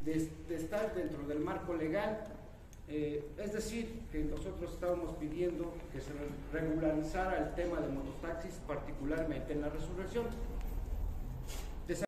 de estar dentro del marco legal. Es decir, que nosotros estábamos pidiendo que se regularizara el tema de mototaxis, particularmente en la Resurrección.